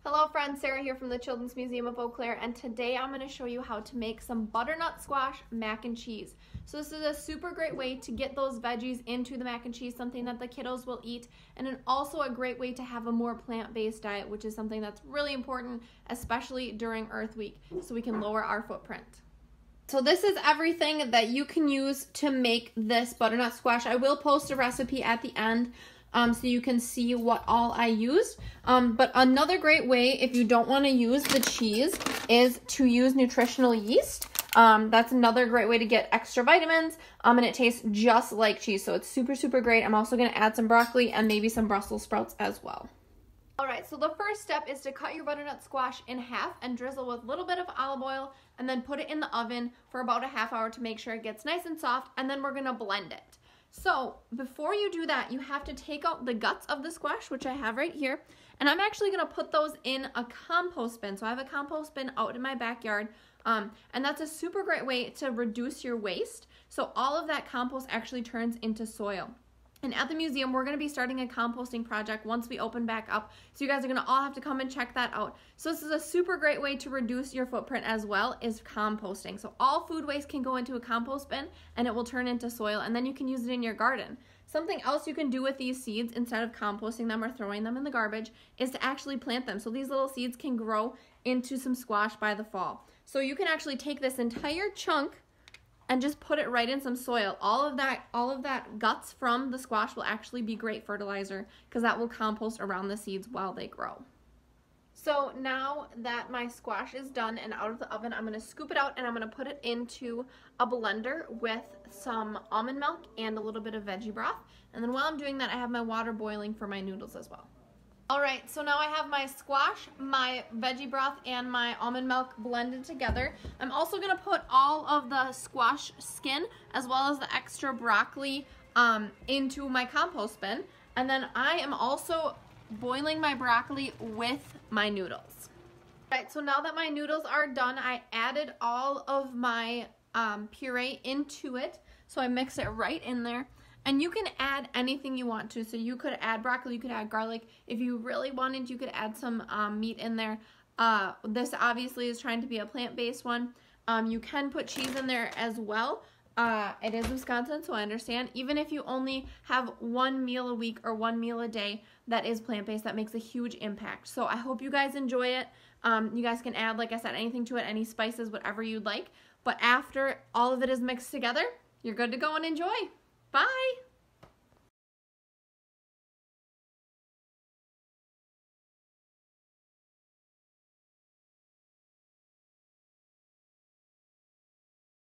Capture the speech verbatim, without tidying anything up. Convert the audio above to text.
Hello friends, Sarah here from the Children's Museum of Eau Claire, and today I'm going to show you how to make some butternut squash mac and cheese. So this is a super great way to get those veggies into the mac and cheese, something that the kiddos will eat, and then also a great way to have a more plant-based diet, which is something that's really important, especially during Earth Week, so we can lower our footprint. So this is everything that you can use to make this butternut squash. I will post a recipe at the end um, so you can see what all I used. Um, but another great way, if you don't want to use the cheese, is to use nutritional yeast. Um, that's another great way to get extra vitamins, um, and it tastes just like cheese, so it's super, super great. I'm also going to add some broccoli and maybe some Brussels sprouts as well. Alright, so the first step is to cut your butternut squash in half and drizzle with a little bit of olive oil and then put it in the oven for about a half hour to make sure it gets nice and soft, and then we're going to blend it. So before you do that, you have to take out the guts of the squash, which I have right here, and I'm actually going to put those in a compost bin. So I have a compost bin out in my backyard, um, and that's a super great way to reduce your waste. So all of that compost actually turns into soil. And at the museum, we're going to be starting a composting project once we open back up. So you guys are going to all have to come and check that out. So this is a super great way to reduce your footprint as well, is composting. So all food waste can go into a compost bin and it will turn into soil, and then you can use it in your garden. Something else you can do with these seeds instead of composting them or throwing them in the garbage is to actually plant them. So these little seeds can grow into some squash by the fall. So you can actually take this entire chunk and just put it right in some soil. All of that, all of that guts from the squash will actually be great fertilizer because that will compost around the seeds while they grow. So now that my squash is done and out of the oven, I'm going to scoop it out and I'm going to put it into a blender with some almond milk and a little bit of veggie broth. And then while I'm doing that, I have my water boiling for my noodles as well. Alright, so now I have my squash, my veggie broth, and my almond milk blended together. I'm also going to put all of the squash skin as well as the extra broccoli um, into my compost bin. And then I am also boiling my broccoli with my noodles. Alright, so now that my noodles are done, I added all of my um, puree into it. So I mix it right in there. And you can add anything you want to. So you could add broccoli, you could add garlic. If you really wanted, you could add some um, meat in there. Uh, this obviously is trying to be a plant-based one. Um, you can put cheese in there as well. Uh, it is Wisconsin, so I understand. Even if you only have one meal a week or one meal a day that is plant-based, that makes a huge impact. So I hope you guys enjoy it. Um, you guys can add, like I said, anything to it, any spices, whatever you'd like. But after all of it is mixed together, you're good to go and enjoy. Bye!